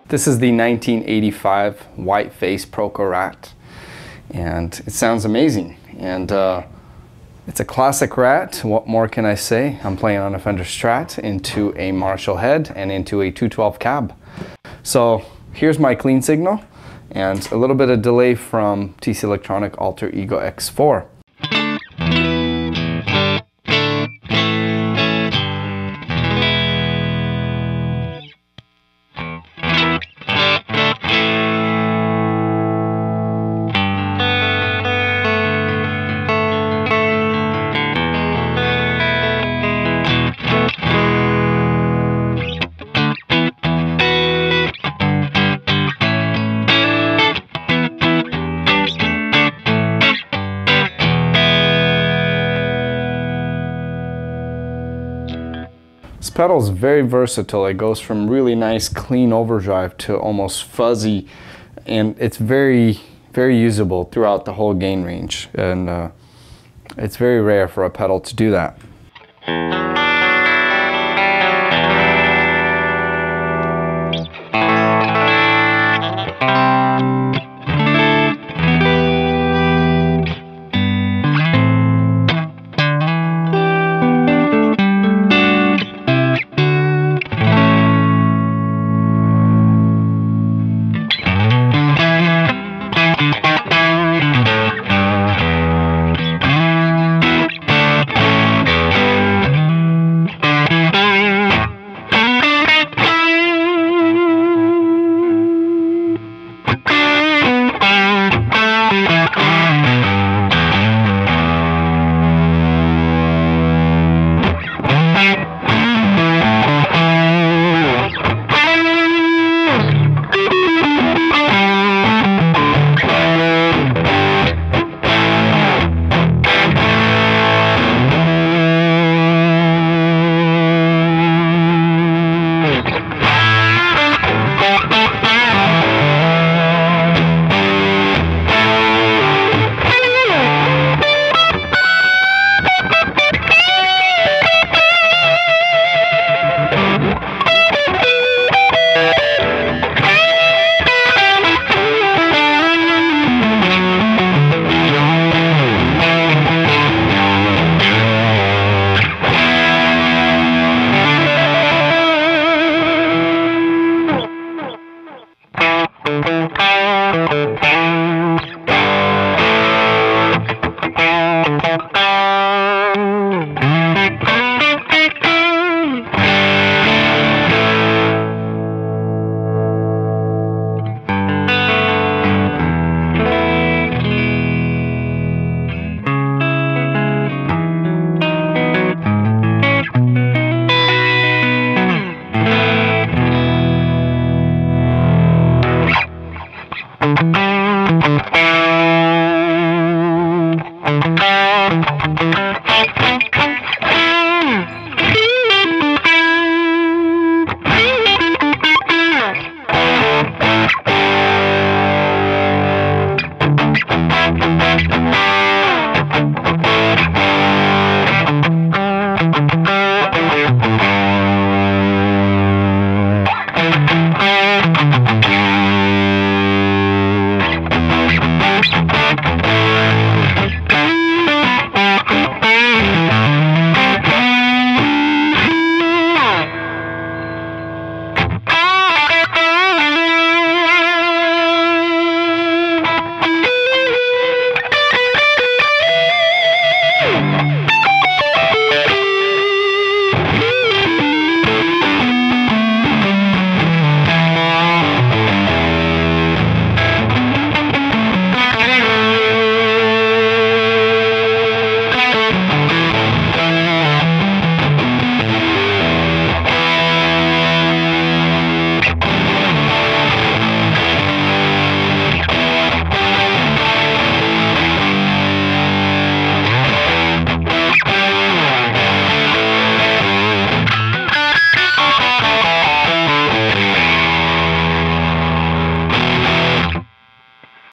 This is the 1985 white face ProCo RAT, and it sounds amazing. And it's a classic RAT. What more can I say? I'm playing on a Fender Strat into a Marshall head and into a 212 cab. So here's my clean signal and a little bit of delay from TC Electronic Alter Ego X4. This pedal is very versatile. It goes from really nice clean overdrive to almost fuzzy, and it's very usable throughout the whole gain range, and it's very rare for a pedal to do that.